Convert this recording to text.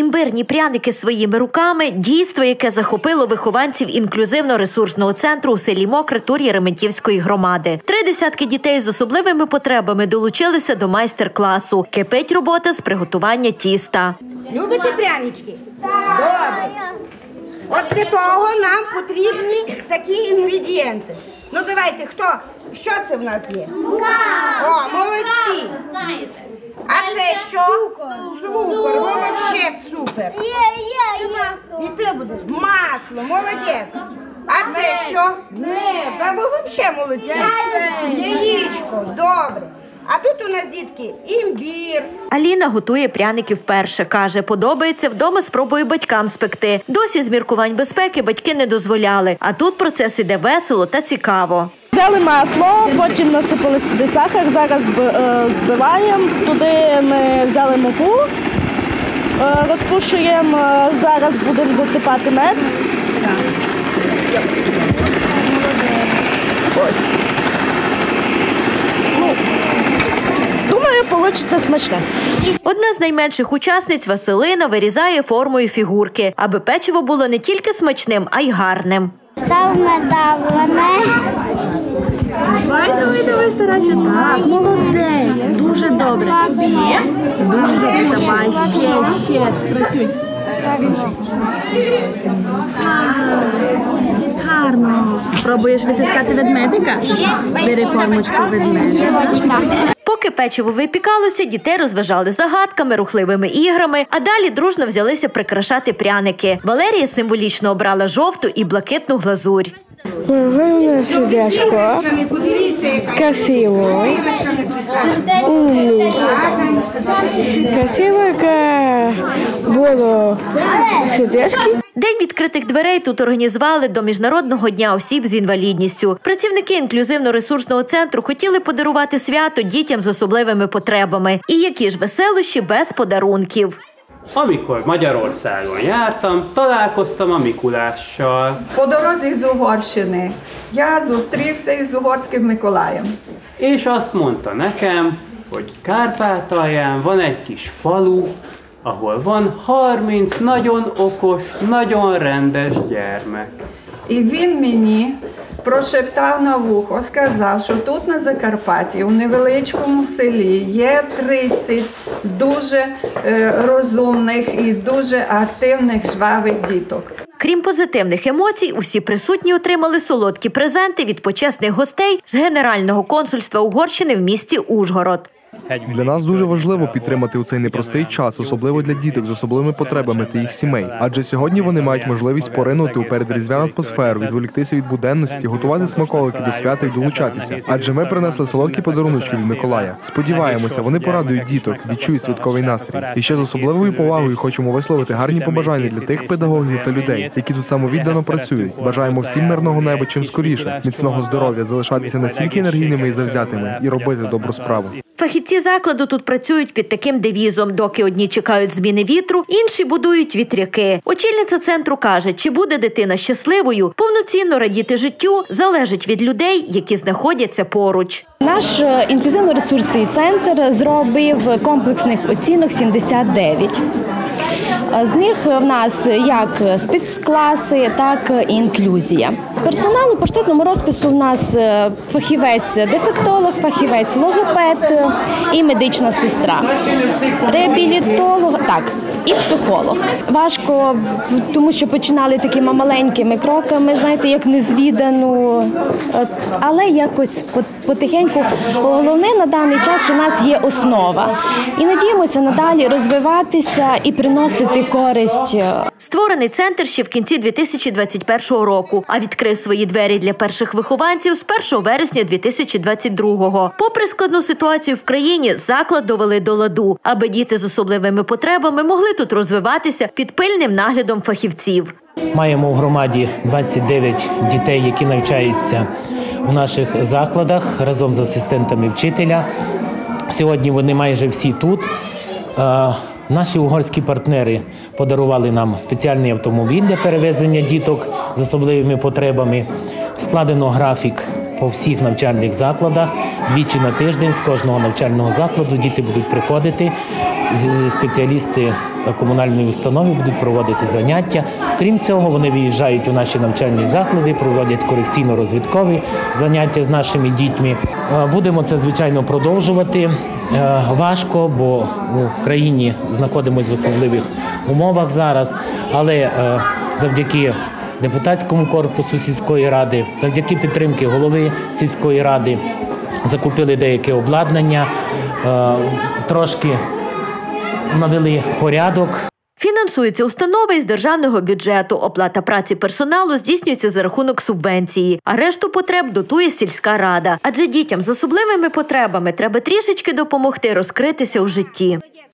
Імбирні пряники своїми руками – дійство, яке захопило вихованців інклюзивно-ресурсного центру у селі Мокре Тур'я-Реметівської громади. 3 десятки дітей з особливими потребами долучилися до майстер-класу. Кипить робота з приготування тіста. Любите прянички? Добре. От для того нам потрібні такі інгредієнти. Ну давайте, хто? Що це в нас є? О, молодці! А це що? Цукор, ви взагалі супер. І ти будеш? Масло, молодець. А це що? Мед, ви взагалі молодці. Яєчко, добре. А тут у нас, дітки, імбір. Аліна готує пряники вперше. Каже, подобається, вдома спробує батькам спекти. Досі з міркувань безпеки батьки не дозволяли. А тут процес іде весело та цікаво. Взяли масло, потім насипали сюди сахар, зараз збиваємо. Туди ми взяли муку, розпушуємо, зараз будемо засипати мед. Ось. Думаю, вийде смачне. Одна з найменших учасниць, Василина, вирізає формою фігурки, аби печиво було не тільки смачним, а й гарним. Давай, старайся. Так, молодець, дуже добре. Дуже, давай, ще, працюй. Гарно. Пробуєш витискати ведмедика? Бери формочку ведмедика. Поки печиво випікалося, дітей розважали загадками, рухливими іграми, а далі дружно взялися прикрашати пряники. Валерія символічно обрала жовту і блакитну глазурь. Гарне сердечко, красиво, умний, красиво, яке було сердечко. День відкритих дверей тут організували до Міжнародного дня осіб з інвалідністю. Працівники інклюзивно-ресурсного центру хотіли подарувати свято дітям з особливими потребами. І які ж веселощі без подарунків. Amikor Magyarországon jártam, találkoztam a Mikulással. По дорозі з Угорщини я зустрівся із угорським Миколаєм. És azt mondta nekem, hogy Kárpátalján van egy kis falu, ahol van 30 nagyon okos, nagyon rendes gyermek. І він мені прошептав на вухо, сказав, що тут на Закарпатті, у невеличкому селі, є 30 дуже розумних і дуже активних, жвавих діток. Крім позитивних емоцій, усі присутні отримали солодкі презенти від почесних гостей з Генерального консульства Угорщини в місті Ужгород. Для нас дуже важливо підтримати у цей непростий час, особливо для діток з особливими потребами та їх сімей. Адже сьогодні вони мають можливість поринути у передріздвяну атмосферу, відволіктися від буденності, готувати смаколики до свята і долучатися. Адже ми принесли солодкі подаруночки від Миколая. Сподіваємося, вони порадують діток, відчують святковий настрій. І ще з особливою повагою хочемо висловити гарні побажання для тих педагогів та людей, які тут самовіддано працюють. Бажаємо всім мирного неба чим скоріше, міцного здоров'я, залишатися настільки енергійними і завзятими і робити добру справу. Фахівці закладу тут працюють під таким девізом, доки одні чекають зміни вітру, інші будують вітряки. Очільниця центру каже, чи буде дитина щасливою, повноцінно радіти життю залежить від людей, які знаходяться поруч. Наш інклюзивно-ресурсний центр зробив комплексних оцінок 79. З них в нас як спецкласи, так і інклюзія. Персоналу по штатному розпису в нас фахівець-дефектолог, фахівець-логопед і медична сестра. Реабілітолог, так, і психолог. Важко, тому що починали такими маленькими кроками, знаєте, як незвідану, але якось потихеньку. Головне на даний час, що в нас є основа. І надіємося надалі розвиватися і приносити користь. Створений центр ще в кінці 2021 року, а відкрив свої двері для перших вихованців з 1 вересня 2022-го. Попри складну ситуацію в країні, заклад довели до ладу, аби діти з особливими потребами могли тут розвиватися під пильним наглядом фахівців. Маємо у громаді 29 дітей, які навчаються у наших закладах разом з асистентами вчителя. Сьогодні вони майже всі тут. Наші угорські партнери подарували нам спеціальний автомобіль для перевезення діток з особливими потребами. Складено графік по всіх навчальних закладах. Двічі на тиждень з кожного навчального закладу діти будуть приходити спеціалісти комунальної установи будуть проводити заняття. Крім цього, вони виїжджають у наші навчальні заклади, проводять корекційно-розвиткові заняття з нашими дітьми. Будемо це, звичайно, продовжувати. Важко, бо в країні знаходимося в особливих умовах зараз, але завдяки депутатському корпусу сільської ради, завдяки підтримки голови сільської ради закупили деяке обладнання, трошки навели порядок. Фінансується установа із державного бюджету. Оплата праці персоналу здійснюється за рахунок субвенції, а решту потреб дотує сільська рада. Адже дітям з особливими потребами треба трішечки допомогти розкритися у житті.